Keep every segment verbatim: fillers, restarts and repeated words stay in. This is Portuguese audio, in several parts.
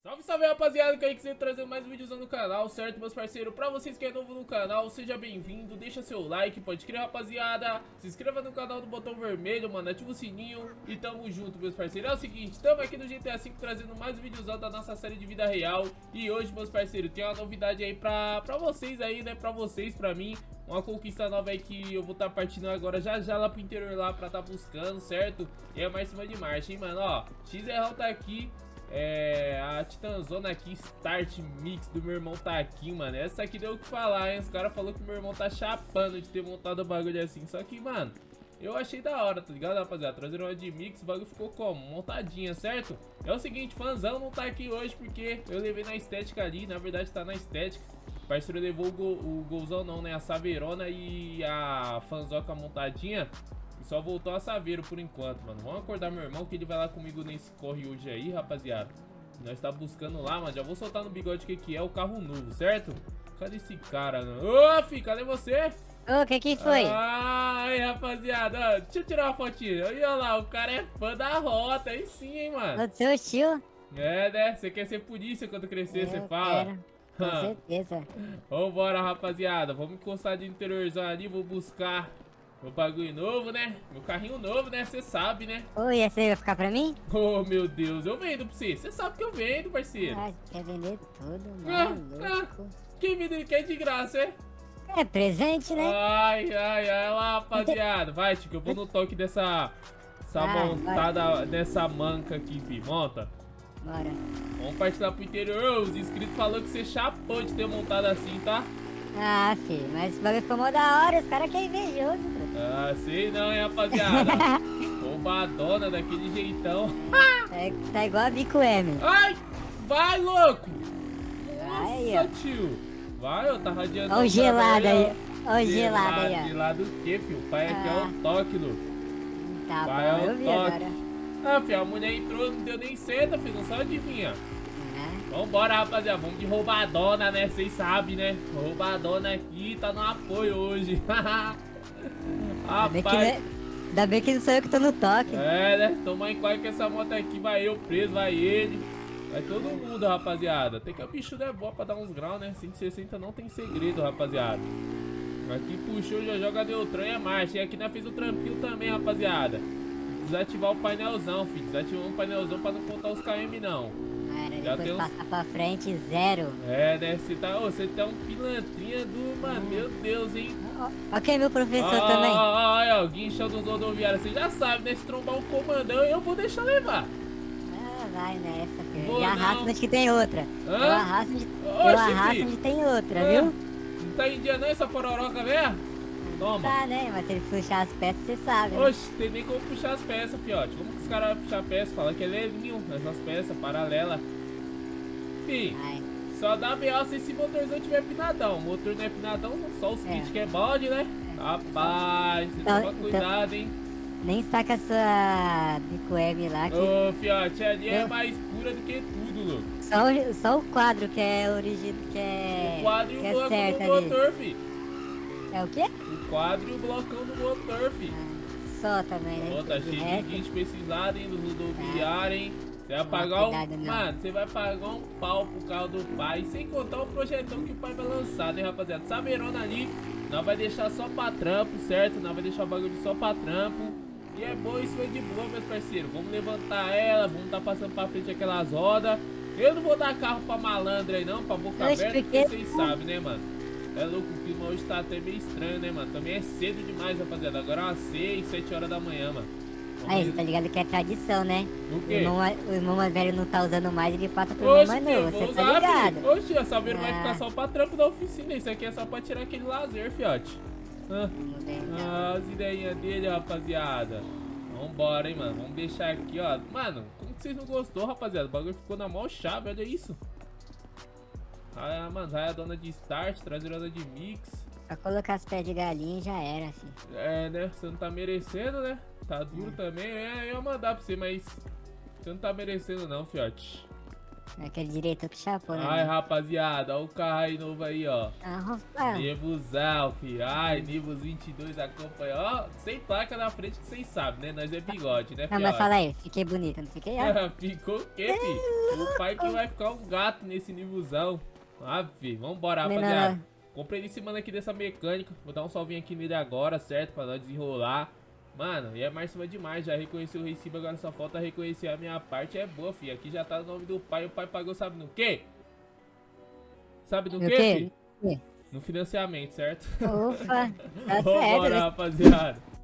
Salve, salve, rapaziada, que aí que você trazendo mais um vídeozão no canal, certo, meus parceiros? Pra vocês que é novo no canal, seja bem-vindo, deixa seu like, pode crer, rapaziada. Se inscreva no canal do botão vermelho, mano, ativa o sininho e tamo junto, meus parceiros. É o seguinte, tamo aqui no G T A cinco trazendo mais um vídeozão da nossa série de vida real. E hoje, meus parceiros, tem uma novidade aí pra, pra vocês aí, né, pra vocês, pra mim. Uma conquista nova aí que eu vou estar tá partindo agora já já lá pro interior lá pra tá buscando, certo? E é mais cima de marcha, hein, mano, ó, X R tá aqui. É, a Titanzona aqui, Start Mix do meu irmão tá aqui, mano. Essa aqui deu o que falar, hein? Os caras falaram que meu irmão tá chapando de ter montado o bagulho assim. Só que, mano, eu achei da hora, tá ligado, rapaziada? Trazer uma de mix, o bagulho ficou como? Montadinha, certo? É o seguinte, fãzão não tá aqui hoje porque eu levei na estética ali. Na verdade tá na estética. O parceiro levou o, gol, o golzão não, né? A Saveirona e a fanzoca montadinha. Só voltou a Saveiro por enquanto, mano. Vamos acordar meu irmão que ele vai lá comigo nesse corre hoje aí, rapaziada. Nós tá buscando lá, mas já vou soltar no bigode o que que é o carro novo, certo? Cadê esse cara, mano? Ô, fi, cadê você? Ô, que que foi? Ai, rapaziada, ó, deixa eu tirar uma fotinha. Aí, ó lá, o cara é fã da rota, aí sim, hein, mano. O seu tio? É, né? Você quer ser polícia quando crescer, você Eu fala. quero, com certeza. Vambora, rapaziada. Vamos encostar de interiorzão ali, vou buscar meu bagulho novo, né? Meu carrinho novo, né? Você sabe, né? Oi, essa aí vai ficar pra mim? Oh, meu Deus, eu vendo pra você. Você sabe que eu vendo, parceiro. Ah, quer vender tudo, Ah, maluco. Quem vende quer de graça, é? É presente, né? Ai, ai, ai, lá, rapaziada. Vai, Tico, eu vou no toque dessa... Essa Ah, montada, dessa manca aqui, fi. Monta. Bora. Vamos partir lá pro interior. Os inscritos falaram que você chapou de ter montado assim, tá? Ah, filho, mas esse bagulho ficou mó da hora, os caras que é invejoso, pô. Ah, sei não, hein, rapaziada. Roubadona daquele jeitão. É, tá igual a Bico M. Ai, vai, louco. Aí, Nossa, ó. tio. Vai, ó, tá radiando. Ó o gelado aí, ó. ó o gelado aí, ó. Gelado o quê, filho? O pai aqui é Ah. o toque, louco. Tá Vai bom, ao eu vi toque. agora. Ah, filho, a mulher entrou, não deu nem seta, filho, não só adivinha. Ah, Vambora, rapaziada, vamos de roubadona, né? Vocês sabem, né? Roubadona aqui, tá no apoio hoje. ainda, bem que, Rapaz, né, ainda bem que não sou eu que tô no toque. é, né? Toma em qual que essa moto aqui, vai eu preso, vai ele. Vai todo mundo, rapaziada. Tem que a bicho é boa pra dar uns graus, né? cento e sessenta não tem segredo, rapaziada. Aqui puxou, já joga Neutron e é marcha. E aqui nós fez o trampinho também, rapaziada. Desativar o painelzão, filho. Desativou o painelzão pra não contar os K M, não. Cara, Já depois tem uns- passar pra frente, zero. É, né? Você tá, ô, você tá um pilantrinha do... Mano, meu Deus, hein? Ó, quem é meu professor Ó, também. ó, ó, ó, guincha dos rodoviários. Você já sabe, né? Se trombar um comandão, eu vou deixar levar. Ah, vai nessa, filho. Vou E arrasta não. onde que tem outra. Hã? Eu arrasto onde, eu Oxe, arrasto fi. onde tem outra, Hã? viu? Não tá em dia não essa pororoca, velho? Toma. Tá, né? Mas se ele puxar as peças, você sabe. Né? Oxe, tem nem como puxar as peças, fiote. Como que os caras vão puxar peça? Fala que é levinho, essas peças, paralela. Fih, Ai, só dá B O se esse motorzão tiver pinadão. O motor não é pinadão, só os É. kits que é bode, né? Rapaz, você Então- toma então- cuidado, hein? nem saca a sua bico M lá, que Ô, fiote, ali é Eu- mais pura do que tudo, louco. só, o- só o quadro que é original, que é, O quadro e que o é bloco certo do ali. motor, fi. É o quê? O quadro e o blocão do motor, fi. Só também, né? Ó, tá De cheio de resto, guincho precisado, hein, do rodoviário, hein. Você vai Toma pagar um... cuidado, não. Mano, você vai pagar um pau pro carro do pai, sem contar o projetão que o pai vai lançar, né, rapaziada? Sabeirona ali, nós vai deixar só pra trampo, certo? Nós vai deixar o bagulho só pra trampo. E é bom, isso é de boa, meus parceiros. Vamos levantar ela, vamos tá passando pra frente aquelas rodas. Eu não vou dar carro pra malandra aí não, pra boca Oxe, aberta, porque- porque vocês sabem, né, mano? É louco, o clima hoje tá até meio estranho, né, mano? Também é cedo demais, rapaziada. Agora é umas seis, sete horas da manhã, mano. Vamos aí, você tá ligado que é tradição, né? O O quê? irmão, mais- o irmão mais velho não tá usando mais, ele passa pro irmão Oxe, mais filho, novo, vou você tá usar, ligado? filho. Oxe, a Saveiro vai Ah. ficar só pra trampo da oficina. Isso aqui é só pra tirar aquele lazer, fiote. Ah, Vamos ver, então. ah, as ideinhas dele, rapaziada. Vambora, hein, mano. Vamos deixar aqui, ó. Mano, como que vocês não gostou, rapaziada? O bagulho ficou na mão chave, olha isso. Ah, mano, vai a dona de start, traseirona de mix. Pra colocar as pés de galinha já era, filho. É, né? Você não tá merecendo, né? Tá duro também. É, eu ia mandar pra você, mas você não tá merecendo não, fiote. Aquele diretor que chapou, né? Ai, rapaziada, olha o carro aí novo aí, ó. Ah, Rafael. Nivusão, fi. Ai, Nivus vinte e dois acompanha. Ó, sem placa na frente que vocês sabem, né? Nós é bigode, né, Não, mas fala aí, fiquei bonita, não fiquei? Ó. Ficou o quê, fi? O pai que vai ficar um gato nesse Nivusão. Ah, fi, vambora, rapaziada. Comprei ele em cima aqui dessa mecânica. Vou dar um salvinho aqui nele agora, certo? Pra nós desenrolar. Mano, e é mais cima demais. Já reconheci o recibo, agora só falta reconhecer a minha parte. É boa, fi. Aqui já tá o nome do pai. O pai pagou, sabe no quê? Sabe no, no quê, quê, fi? No financiamento, certo? Ufa, tá vambora, certo, né? rapaziada.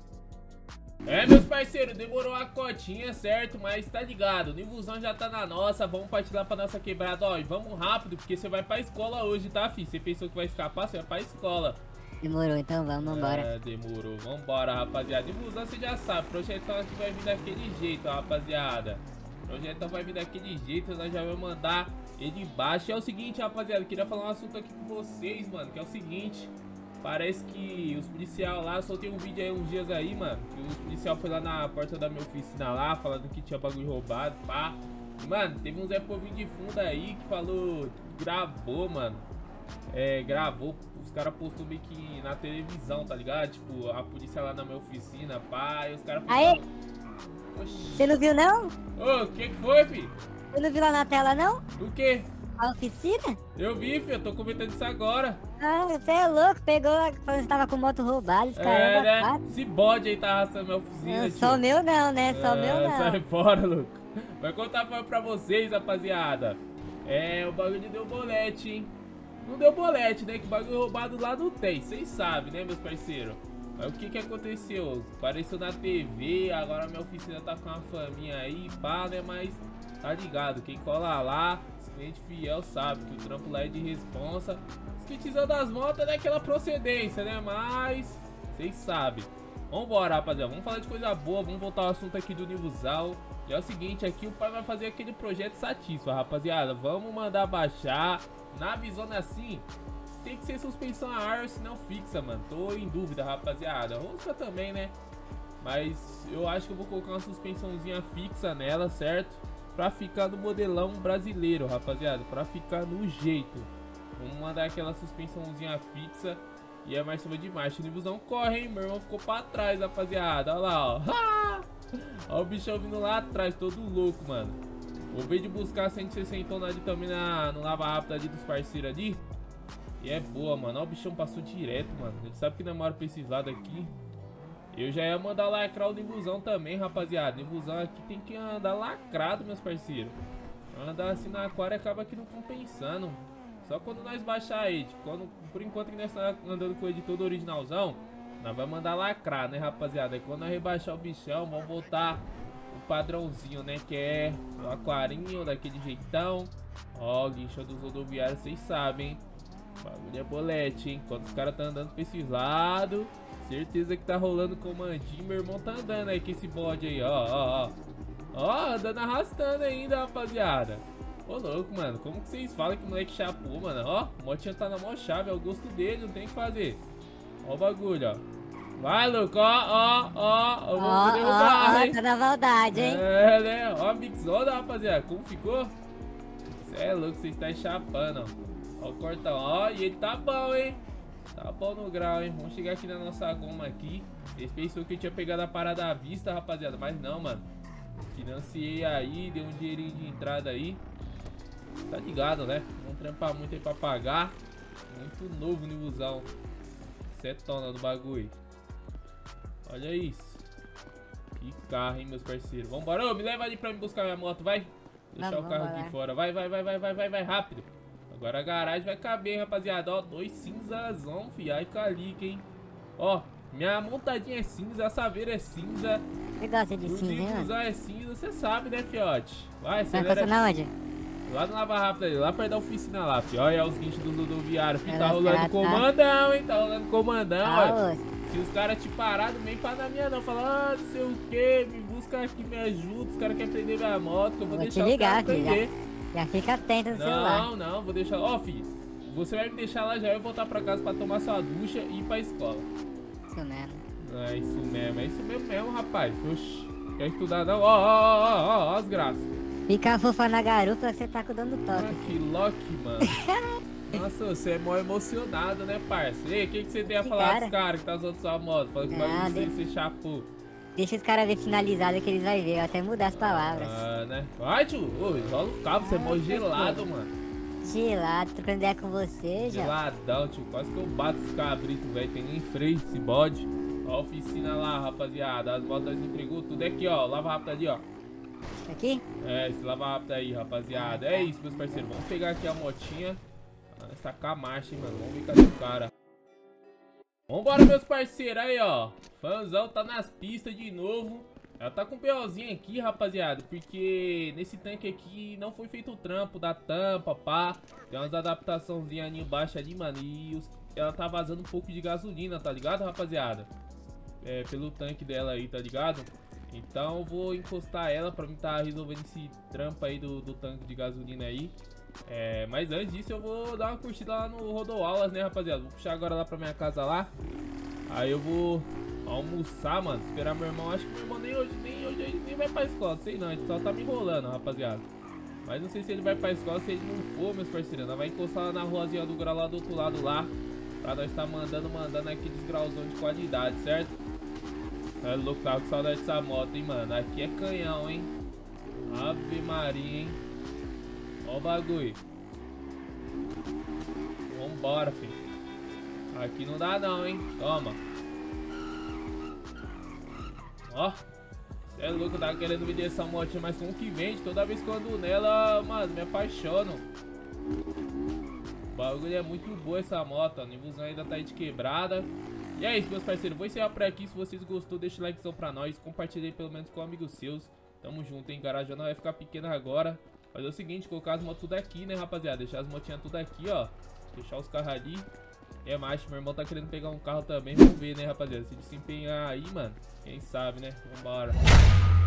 É, meus parceiros, demorou a cotinha, certo? Mas tá ligado, o Nivusão já tá na nossa. Vamos partir lá pra nossa quebrada, ó. E vamos rápido, porque você vai pra escola hoje, tá, fi? Você pensou que vai escapar, você vai pra escola. Demorou, então vamos embora. É, demorou, vambora, rapaziada. Nivusão você já sabe, projetão aqui vai vir daquele jeito, ó, rapaziada. Projetão vai vir daquele jeito, nós já vamos mandar ele embaixo. É o seguinte, rapaziada, queria falar um assunto aqui com vocês, mano. Que é o seguinte... Parece que os policiais lá, soltei um vídeo aí uns dias aí, mano. Que os policiais foi lá na porta da minha oficina lá, falando que tinha bagulho roubado, pá. E, mano, teve um Zé Povinho de fundo aí que falou, gravou, mano. É, gravou, os caras postou meio que na televisão, tá ligado? Tipo, a polícia lá na minha oficina, pá. E os caras Aí, você não viu não? Ô, o que que foi, fi? Você não viu lá na tela não? O quê? A oficina? Eu vi, filho, eu tô comentando isso agora. Ah, você é louco, pegou, falando que tava com moto roubada, os caras. É, né? Esse bode aí tá arrastando minha oficina. Não, só meu não, né? Só é, meu não. Sai fora, louco. Vai contar pra vocês, rapaziada. É, o bagulho deu bolete, hein? Não deu bolete, né? Que bagulho roubado lá não tem. Vocês sabem, né, meus parceiros? Mas o que que aconteceu? Apareceu na T V, agora minha oficina tá com uma faminha aí, pá, né? Mas tá ligado, quem cola lá, cliente fiel sabe que o trampo lá é de responsa. Skitizando as motos é daquela procedência, né? Mas vocês sabem. Vambora, rapaziada. Vamos falar de coisa boa. Vamos voltar ao assunto aqui do Nivusão. E é o seguinte, aqui o pai vai fazer aquele projeto satisfa, rapaziada. Vamos mandar baixar. Na visona assim, tem que ser suspensão a ar, senão fixa, mano. Tô em dúvida, rapaziada. Rosca também, né? Mas eu acho que eu vou colocar uma suspensãozinha fixa nela, certo? Pra ficar no modelão brasileiro, rapaziada. Pra ficar no jeito. Vamos mandar aquela suspensãozinha fixa. E é mais cima de marcha. O Nivusão corre, hein? Meu irmão ficou pra trás, rapaziada. Olha lá, ó. Olha o bichão vindo lá atrás, todo louco, mano. Vou ver de buscar cento e sessenta ali também na, no lava rápido ali dos parceiros ali. E é boa, mano. Olha o bichão passou direto, mano. Ele sabe que demora pra esses lados aqui. Eu já ia mandar lacrar o Nivusão também, rapaziada. Nivusão aqui tem que andar lacrado, meus parceiros. Andar assim na aquária acaba que não compensando. Só quando nós baixar ele. Quando, por enquanto que nós estamos andando com ele todo originalzão, nós vamos mandar lacrar, né, rapaziada? E quando nós rebaixar o bichão, vamos voltar o padrãozinho, né? Que é o aquarinho, daquele jeitão. Ó, guincho dos rodoviários, vocês sabem, hein? O bagulho é bolete, hein? Quando os caras estão andando pra esses lados, certeza que tá rolando comandinho. Meu irmão tá andando aí com esse bode aí, ó, ó, ó. Ó, andando arrastando ainda, rapaziada. Ô, louco, mano. Como que vocês falam que o moleque chapou, mano? Ó, o motinha tá na mó chave, é o gosto dele, não tem o que fazer. Ó o bagulho, ó. Vai, louco, ó, ó, ó. Eu vou ó, derrubar, ó, hein? Tá na maldade, hein? É, né? Ó a mixona, rapaziada. Como ficou? Cê é louco, vocês estão chapando, ó. Ó o cortão, ó. E ele tá bom, hein? Tá bom no grau, hein? Vamos chegar aqui na nossa goma aqui. Vocês pensaram que eu tinha pegado a parada à vista, rapaziada. Mas não, mano. Financiei aí, dei um dinheirinho de entrada aí. Tá ligado, né? Vamos trampar muito aí pra pagar. Muito novo o Nivusão. Setona do bagulho. Olha isso. Que carro, hein, meus parceiros. Vambora, ô, me leva ali pra me buscar minha moto, vai. Deixar Vamos, o carro vamos aqui lá. fora. Vai, vai, vai, vai, vai, vai, vai, rápido. Agora a garagem vai caber, hein, rapaziada. Ó, dois cinzazão, fi. Ai, calica, hein. Ó, minha montadinha é cinza, a saveira é cinza. Você gosta de O cinza, hein, mano? Nivusão é cinza, você sabe, né, fiote? Vai, Vai acelera. passar na onde? Lá no Lava Rápido ali, lá perto da oficina lá, fi. Olha os guinchos do rodoviário, fi. Tá Ela rolando tá- comandão, hein? Tá rolando comandão, Ah, olha. ô, Se os caras te parar, não vem pra na minha não. Fala, ah, não sei o que, me busca aqui, me ajuda. Os caras querem prender minha moto, que eu vou, Vou te deixar ligar, os caras filho. prender. já fica atento no celular. Não, não, vou deixar. Ó, filho, você vai me deixar lá já, eu voltar pra casa pra tomar sua ducha e ir pra escola. Isso mesmo. É isso mesmo, é isso mesmo mesmo, rapaz. Oxi, quer estudar não? Ó, ó, ó, ó, ó, as graças. Fica fofa na garupa que você tá com dando Ah, toque. que Loki, mano. Nossa, você é mó emocionado, né, parça? E aí, o que, que você tem a Que falar cara? dos caras que tá usando sua moto? Falando que vai Nada. você, você chapou. Deixa os caras ver finalizado que eles vão ver. Eu até mudar as palavras. Ah, né? Vai, tio. Ô, rola o cabo, você é mó Ah, gelado, pô. mano. Gelado, trocando ideia com você, já. Geladão, tio. Quase que eu bato esse cabrito, velho. Tem nem freio esse bode. Ó a oficina lá, rapaziada. As motos nós entregou tudo aqui, ó. Lava rápido ali, ó. Aqui? É, esse lava rápido aí, rapaziada. É isso, meus parceiros. Vamos pegar aqui a motinha. Vamos tacar a marcha, hein, mano. Vamos ver cadê o cara. Vambora, meus parceiros. Aí, ó. Fãzão tá nas pistas de novo. Ela tá com um POzinho aqui, rapaziada. Porque nesse tanque aqui não foi feito o trampo da tampa, pá. Tem umas adaptaçãozinhas ali embaixo ali, mano. E os... ela tá vazando um pouco de gasolina, tá ligado, rapaziada? É, pelo tanque dela aí, tá ligado? Então eu vou encostar ela pra mim tá resolvendo esse trampo aí do, do tanque de gasolina aí. É, mas antes disso eu vou dar uma curtida lá no Rodoaulas, né, rapaziada? Vou puxar agora lá pra minha casa lá. Aí eu vou almoçar, mano. Esperar meu irmão. Acho que meu irmão nem hoje, nem hoje ele nem vai pra escola. Não sei não, ele só tá me enrolando, rapaziada. Mas não sei se ele vai pra escola. Se ele não for, meus parceiros, nós vai encostar lá na ruazinha do grau lá do outro lado lá. Pra nós tá mandando, mandando aqueles grauzão de qualidade, certo? É louco, tava com saudade dessa moto, hein, mano. Aqui é canhão, hein. Ave Maria, hein. Ó o bagulho. Vambora, filho. Aqui não dá não, hein. Toma. Ó. Cê é louco, eu tava querendo me dar essa motinha, mas como que vende? Toda vez que eu ando nela, mano, me apaixono. O bagulho é muito boa essa moto, ó. O Nivusão ainda tá aí de quebrada. E é isso, meus parceiros. Vou encerrar por aqui. Se vocês gostou, deixa o likezão pra nós. Compartilhe pelo menos com amigos seus. Tamo junto, hein. Garagem não vai ficar pequena agora. Fazer o seguinte, colocar as motos tudo aqui, né, rapaziada. Deixar as motinhas tudo aqui, ó. Deixar os carros ali. É macho, meu irmão tá querendo pegar um carro também. Vamos ver, né, rapaziada. Se desempenhar aí, mano. Quem sabe, né? Vambora.